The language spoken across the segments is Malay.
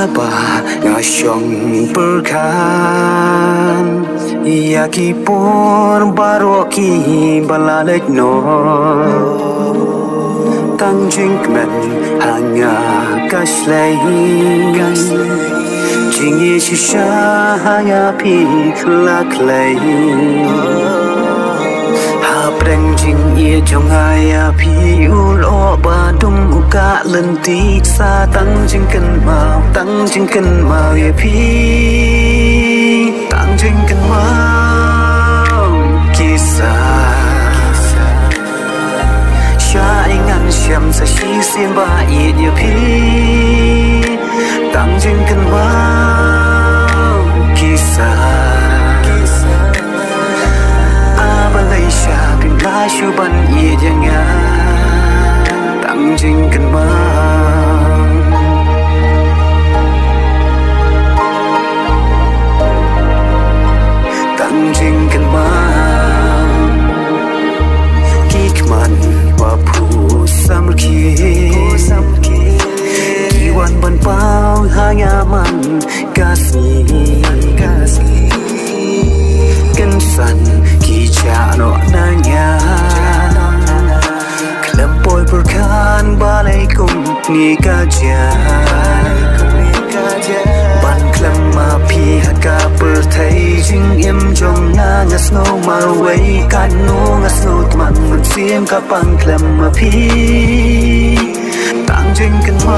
ba nga shong perkan ya ki por baro ki balalek no tang jing men hanga kashlai jing ye shisha hanga pi klaklai Preng jing ye jong aya pi u lo ba dum u ka len ti sa tang jing kan mau ye pi tang jing kan mau kisah sha ingan siam sa shi sim ba ye pi tang jing kan mau kisah La shu ban ye janga tang jing kan ma tang jing kan ma kikman wa phu sam ki kiwan ban pau hanya man kasi kan san ki cha no nanya klempoi perkan balai kum ni kaja ban klem ma pi haka perthai jing im jong na ngas no mar wei kan no ngas no tman mun sim ka pan klem ma pi tang jing kan ma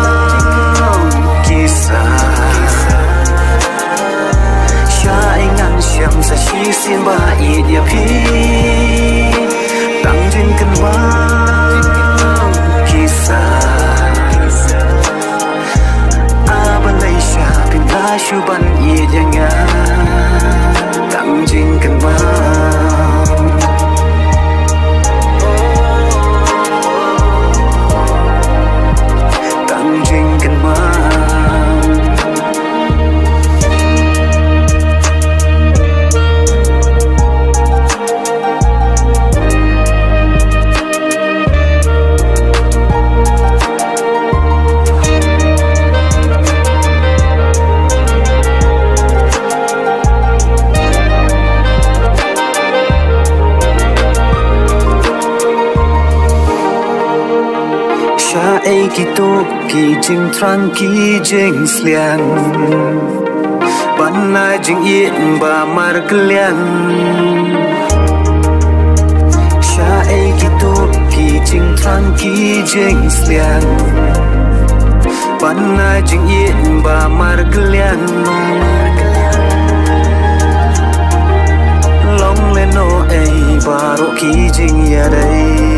kisah siam sa shi sim ba i dia pi tang jing kan ma kisah abalai sha pin la shu ban i janga tang jing kan ma tang jing kan ma ki tu ki jing tran ki jing slian ban na jing yin ba mar klian sha ai ki tu ki jing tran ki jing slian ban na jing yin ba mar klian long le no ai ba ro ki jing ya dai